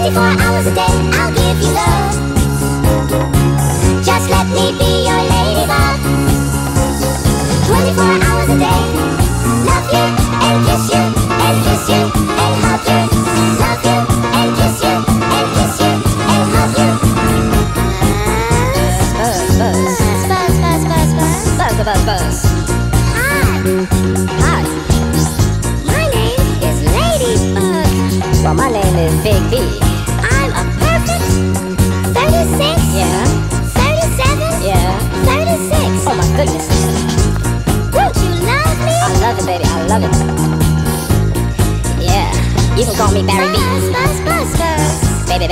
24 hours a day, I'll give you love. Just let me be your ladybug. 24 hours a day, love you and kiss you and kiss you and hug you. Love you and kiss you and kiss you and hug you. Buzz. Hi. My name is Ladybug. Well, my name is Big B. I'm a perfect 36. Yeah. 37. Yeah. 36. Oh my goodness. Won't you love me? I love it, baby. I love it. Yeah. You can call me Barry B. Buzz. Baby.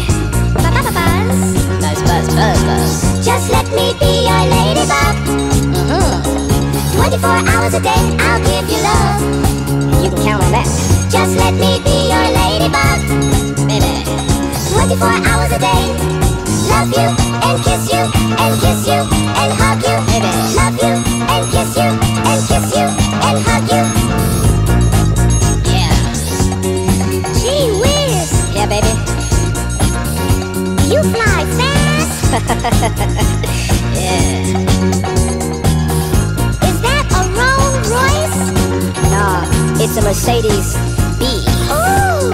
Buzz. Buzz. Just let me be your ladybug. 24 hours a day, I'll give you love. You can count on that. Just let me be your ladybug. Baby. 24 hours a day. Love you and kiss you and kiss you and hug you. Baby. Love you and kiss you and kiss you and hug you. Yeah. Gee whiz. Yeah, baby. You fly fast. Yeah. Is that a Rolls Royce? Nah, it's a Mercedes B. Ooh.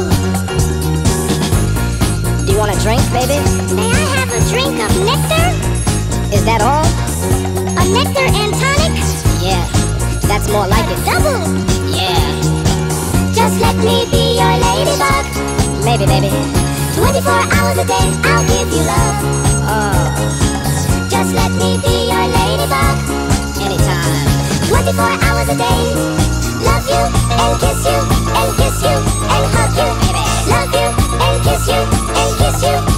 Do you want a drink, baby? May I have a drink of nectar? Is that all? A nectar and tonic? Yeah, that's more like it. Double. Yeah. Just let me be your ladybug. Maybe, baby. 24 hours a day, I'll give you love. Oh, Just let me be your ladybug. anytime. 24 hours a day. Love you and kiss you and kiss you and hug you. Baby. Love you and kiss you and kiss you